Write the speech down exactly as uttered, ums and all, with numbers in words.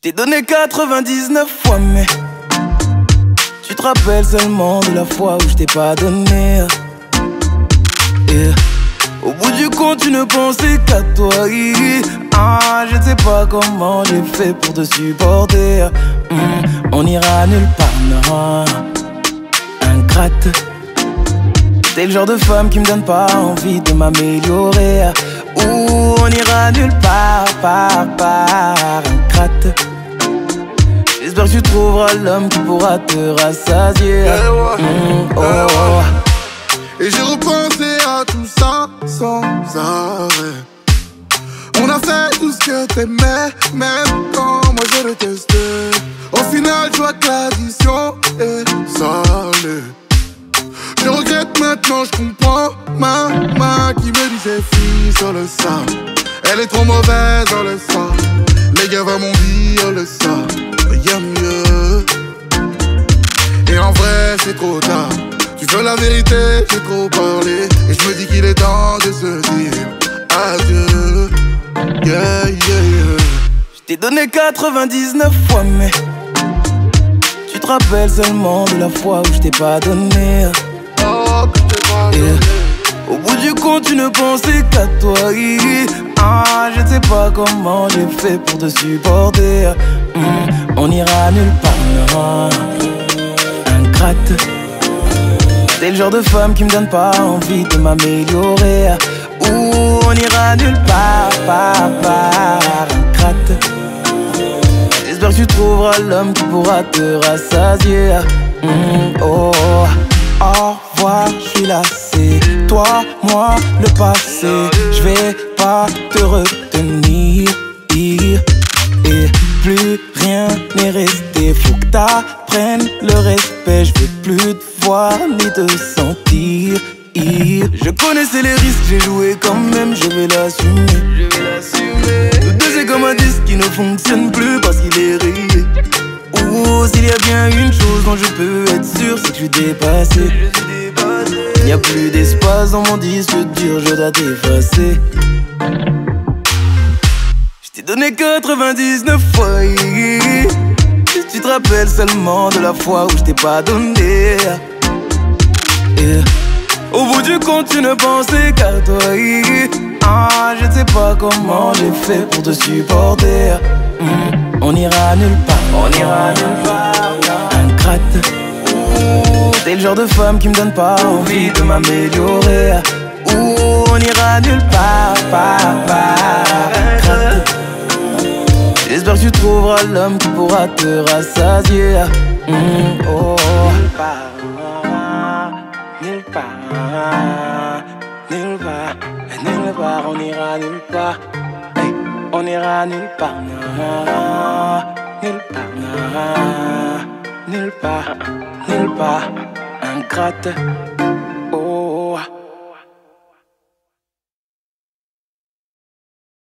T'ai donné quatre-vingt-dix-neuf fois, mais tu te rappelles seulement de la fois où je t'ai pas donné. Et au bout du compte, tu ne pensais qu'à toi. Ah, je ne sais pas comment j'ai fait pour te supporter. Mmh, on ira nulle part, non. Ingrate. T'es le genre de femme qui me donne pas envie de m'améliorer. Ouh, on ira nulle part, part, part. Ingrate. J'espère que tu trouveras l'homme qui pourra te rassasier. Mmh, oh, oh. Et j'ai repensé à tout ça sans arrêt. On a fait tout ce que t'aimais, même quand moi je détestais. Au final, je vois que l'addition est salée. Je regrette maintenant, je comprends. Ma main qui me disait fille sur le sable. Elle est trop mauvaise dans le sang. Les gars va m'ont dit, on le sait. Y'a mieux. Et en vrai, c'est trop tard. Tu veux la vérité, j'ai trop parlé. Et je me dis qu'il est temps de se dire adieu. Yeah, yeah, yeah. Je t'ai donné quatre-vingt-dix-neuf fois, mais tu te rappelles seulement de la fois où je t'ai pas donné. Oh, que je t'ai pas donné. Au bout du compte, tu ne pensais qu'à toi. Ah, je ne sais pas comment j'ai fait pour te supporter. Mmh, on ira nulle part, non. Ingrate. T'es le genre de femme qui me donne pas envie de m'améliorer. Ouh, on ira nulle part, part, part. Ingrate. J'espère que tu trouveras l'homme qui pourra te rassasier. Mmh, oh, oh. Au revoir, je suis lassé. Toi, moi, le passé. Je vais pas te retenir. Et plus rien n'est resté. Faut que t'apprennes le respect. Je veux plus te voir ni te sentir. Je connaissais les risques, j'ai joué quand même. Je vais l'assumer. Je vais l'assumer. Le deux c'est comme un disque qui ne fonctionne plus parce qu'il est rayé. Ou s'il y a bien une chose dont je peux être sûr, c'est que je suis dépassé. Il n'y a plus d'espace dans mon disque dur, je dois t'effacer. Je t'ai donné quatre-vingt-dix-neuf fois. Si tu te rappelles seulement de la fois où je t'ai pas donné. Et au bout du compte, tu ne pensais qu'à toi. Ah, je ne sais pas comment j'ai fait pour te supporter. Mmh, on ira nulle part. On ira nulle part. Ingrate. T'es le genre de femme qui me donne pas envie de m'améliorer. Ouh, on ira nulle part, part, part. Ingrate. J'espère que tu trouveras l'homme qui pourra te rassasier. Mmh, oh, nulle part, nulle part, nulle part, nulle part, on ira nulle part. Hey, on ira nulle part, nulle part, nulle part, nulle part, ingrate.